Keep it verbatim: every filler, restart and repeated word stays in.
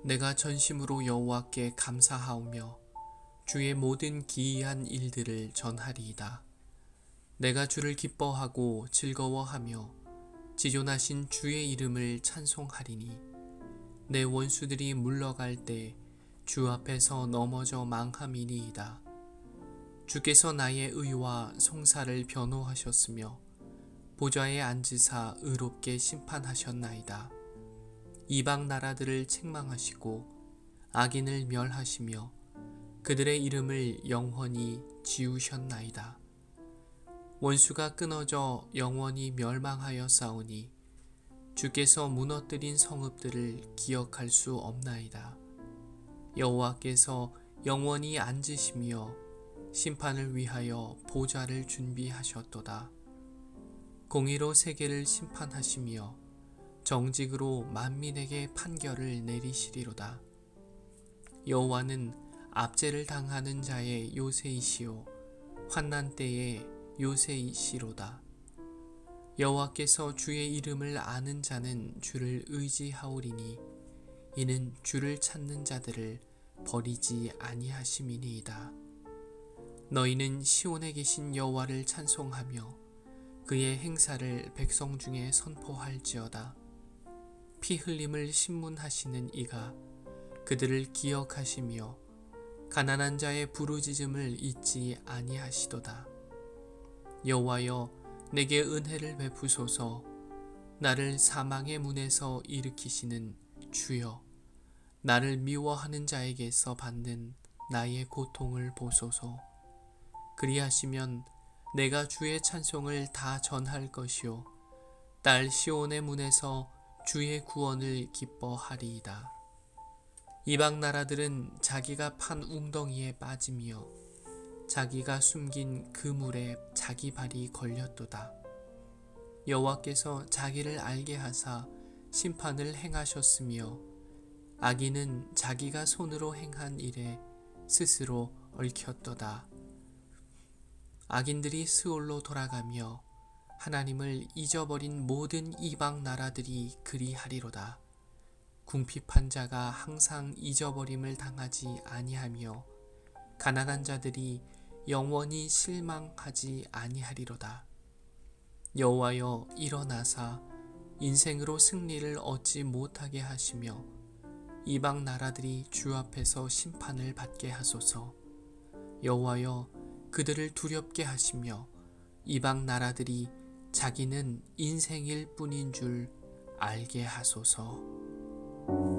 내가 전심으로 여호와께 감사하오며 주의 모든 기이한 일들을 전하리이다. 내가 주를 기뻐하고 즐거워하며 지존하신 주의 이름을 찬송하리니 내 원수들이 물러갈 때 주 앞에서 넘어져 망함이니이다. 주께서 나의 의와 송사를 변호하셨으며 보좌에 앉으사 의롭게 심판하셨나이다. 이방 나라들을 책망하시고 악인을 멸하시며 그들의 이름을 영원히 지우셨나이다. 원수가 끊어져 영원히 멸망하여 싸우니 주께서 무너뜨린 성읍들을 기억할 수 없나이다. 여호와께서 영원히 앉으시며 심판을 위하여 보좌를 준비하셨도다. 공의로 세계를 심판하시며 정직으로 만민에게 판결을 내리시리로다. 여호와는 압제를 당하는 자의 요새이시요 환난 때의 요새이시로다. 여호와께서 주의 이름을 아는 자는 주를 의지하오리니 이는 주를 찾는 자들을 버리지 아니하심이니이다. 너희는 시온에 계신 여호와를 찬송하며 그의 행사를 백성 중에 선포할지어다. 피 흘림을 신문하시는 이가 그들을 기억하시며 가난한 자의 부르짖음을 잊지 아니하시도다. 여호와여, 내게 은혜를 베푸소서. 나를 사망의 문에서 일으키시는 주여, 나를 미워하는 자에게서 받는 나의 고통을 보소서. 그리하시면 내가 주의 찬송을 다 전할 것이요 딸 시온의 문에서 주의 구원을 기뻐하리이다. 이방 나라들은 자기가 판 웅덩이에 빠지며 자기가 숨긴 그물에 자기 발이 걸렸도다. 여호와께서 자기를 알게 하사 심판을 행하셨으며 악인은 자기가 손으로 행한 일에 스스로 얽혔도다. 악인들이 스올로 돌아가며 하나님을 잊어버린 모든 이방 나라들이 그리하리로다. 궁핍한 자가 항상 잊어버림을 당하지 아니하며 가난한 자들이 영원히 실망하지 아니하리로다. 여호와여, 일어나사 인생으로 승리를 얻지 못하게 하시며 이방 나라들이 주 앞에서 심판을 받게 하소서. 여호와여, 그들을 두렵게 하시며 이방 나라들이 자기는 인생일 뿐인 줄 알게 하소서.